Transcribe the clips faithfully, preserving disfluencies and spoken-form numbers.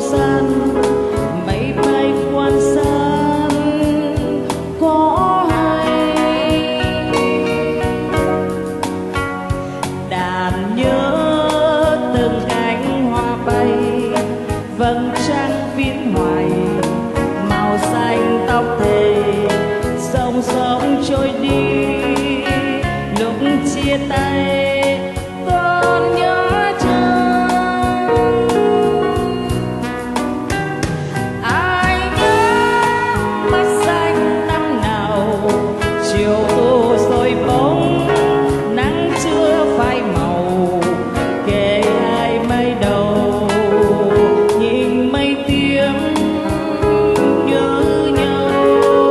gian bay bay quan sát có hay đàn nhớ từng cánh hoa bay vầng trăng viễn hoài màu xanh tóc thề sông sông trôi đi lúc chia tay con nhớ chăng ai nhớ mắt xanh năm nào chiều u rồi bóng nắng chưa phai màu kề hai mây đầu nhìn mây tiếng nhớ nhau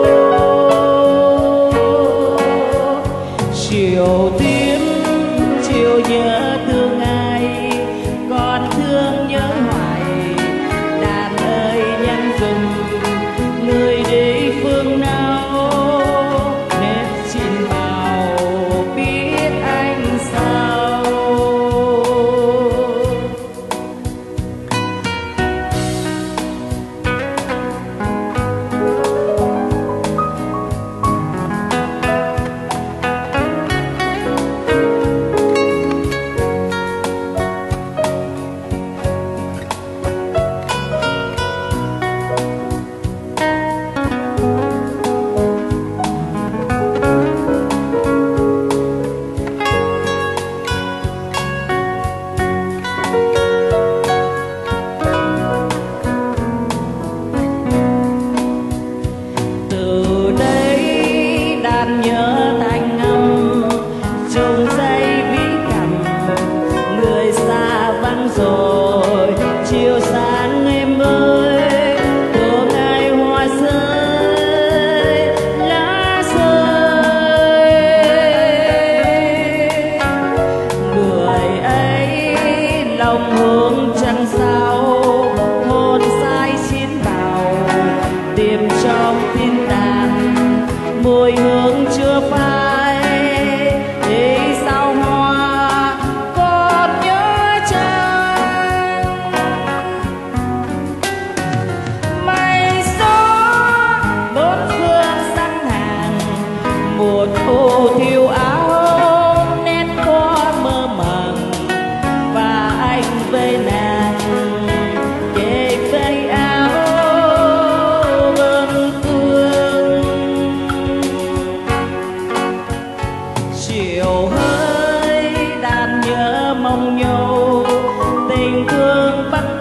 chiều tím chiều nhớ thương ai còn thương nhớ hoài đàn ơi nhắn dùm người đi phương nào nếp xin vào biết anh sao. Nhớ thanh âm chung dây ví cầm người xa vắng rồi chiều sáng em ơi của ngày hoa rơi lá rơi người ấy lòng hướng chẳng sao hồn say xin vào tìm trong tin đàn mùi hương chưa phai để sao hoa còn nhớ chăng mây gió bốn phương sẵn hàng một ô thiêu áo nét hoa mơ màng và anh với nàng kề vai áo vâng phương chiều hơi đàn nhớ mong nhau tình thương bắt